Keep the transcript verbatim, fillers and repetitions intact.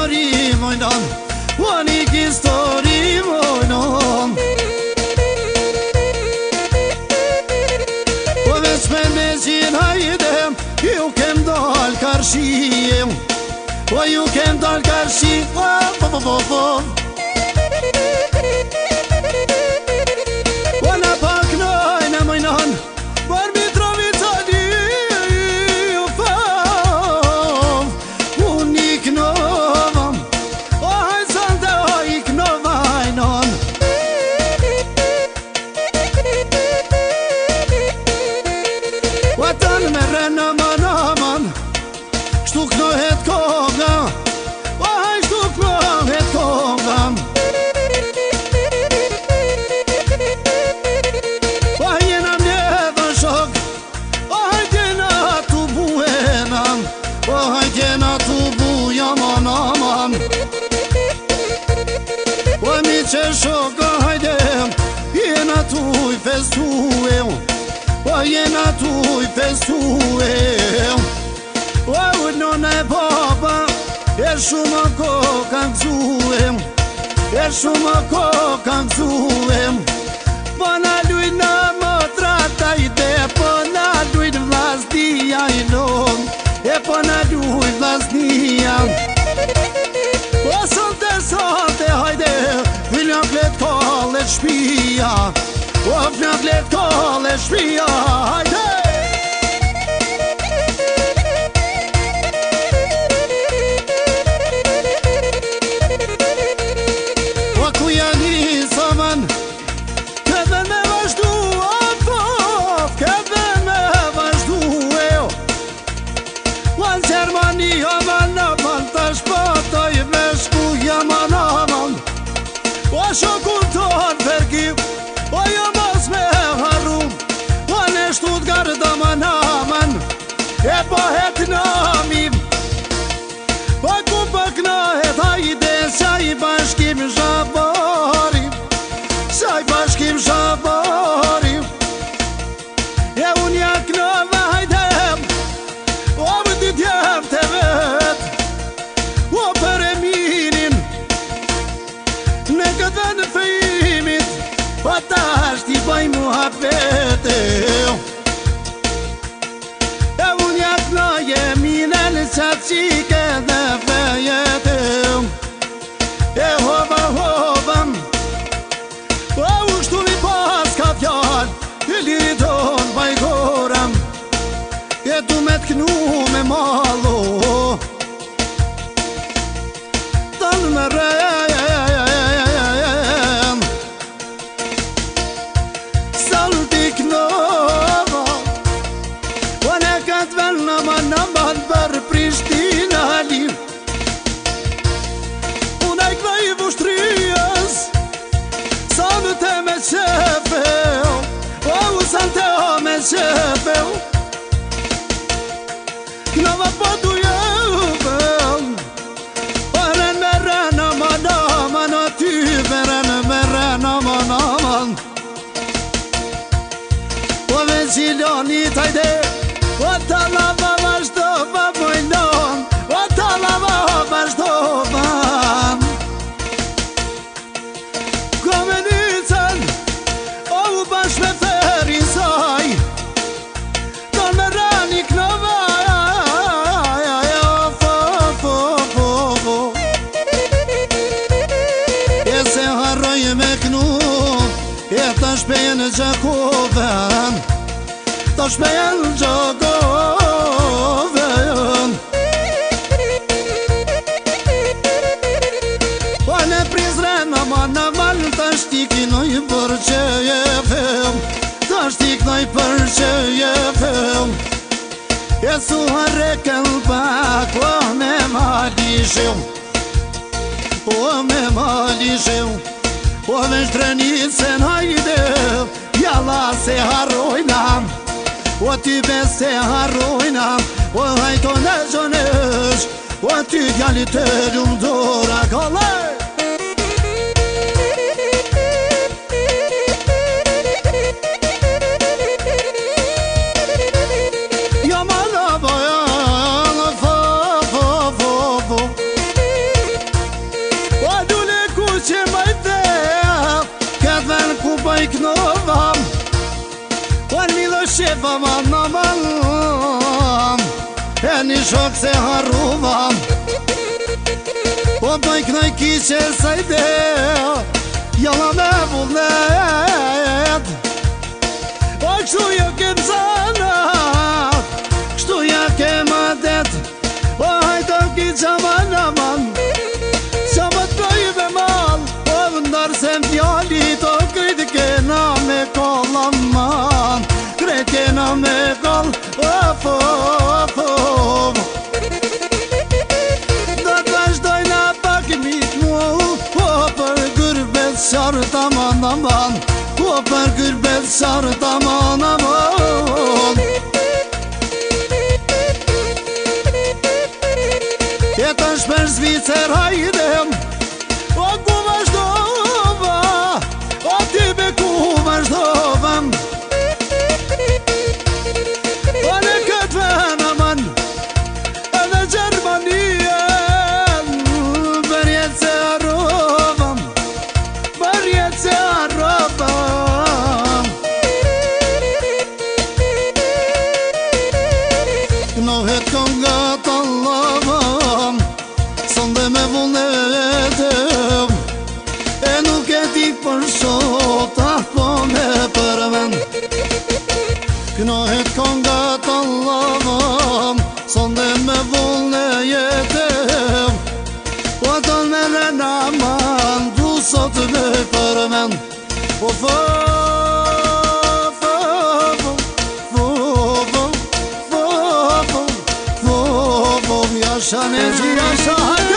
histori mojnon, o një histori mojnon. Po veç me me gjin hajde, ju kem dal karshi, po ju kem dal karshi, po po po po po. Po na pak nojna mojnon, por mi trovi cali ju fav, unë i knovam, o hajzan dhe o i knovajnon. O tanë me rena man aman, shtu knohet koga, o haj shtu knohet koga. O jena mjedha shok, o hajtjena tu buena, o hajtjena tu buja man aman. O mi që shok, o hajde, jena tu i festue, o jena tu i festue. O nona e baba, e shumë ko kanë gzue, e shumë ko kanë gzue. Po na lujna më trata i de, po na lujnë vlasnia i non, e po na lujnë vlasnia. Po solte solte hajde, vilja flet kolle shpia, o vilja flet kolle shpia, hajde. O ku janë i saman, këve me vazhdu, o pof, këve me vazhdu e o. O në Gjermani, aman aman, tash patoj me shku jaman aman. O shokun ton vergi, o jo mos me harru, o në Stuttgart aman aman, e po het nami. Po ku pëknohet hajde, qaj bashkim zhabari, qaj bashkim zhabari. E unë ja knova hajde, o më dy djem të vet, o për e mirin, në këtë në fejimit, o ta është i baj muhabete. E unë ja knoje minel qatë qike dhe fejete. E hova hova, o u shtu mi pas ka fjall, i liton bajgoram, e du me t'knu me malo. Tanë me rem, salti knova, o ne këtë vel në man në man për Prishtina liv. Unë e këve i vushtrijes, sa në te me qefeu, o u san te o me qefeu. Knova po du jevem, o ren me ren aman aman, o ty me ren me ren aman aman. O me gjiloni tajde, o ta lava vazhdo pa mojnon, o ta lava vazhdo pa. Komenicën, o u bash me ferin saj, ton me rani knovaj, fo, fo, fo, fo. E se harroj me knu, e ta shpejen Gjakoven, ta shpejen Gjakoven. O ne Prizren aman aman, ta shtikinoj për që je fem, ta shtikinoj për që je fem. E su harre këllpak, o me mali shim, o me mali shim. O veç trenicën hajde, jalla se harrojnam, o ty bes se harrojnam, o hajto në gjonesh, o ty djallit të lumë dora kollaj. shef aman aman, e një shok se harruvam. Po doj knoj kishe sajde, jalla me vullnet. O kështu ja kem zanat, kështu ja kem adet. O hajta kisha aman aman, qa më të projve mal. O vëndar se m'fjallit, o krejt kena me koll aman, krejt kena me koll, of of of. Do të vazhdojna pak mit mu, o për gërbet sharët aman aman, o për gërbet sharët aman aman. Jeta shper Zvicer hajdem, o ku vazhdova, o ty be ku vazhdova. O në këtë ven aman, edhe Gjermanien, për jetë se arrovam, për jetë se arrovam. Knohet konga të lavam, sonde me vullnetem, e nuk e dik për shot, ah po me përmen. Knohet konga të lavam, sonde me vullnetem, po të me renaman, du sot me përmen. O fo, fo, fo, fo, fo, fo, fo, fo, fo, jasha ne zi, jasha hajde.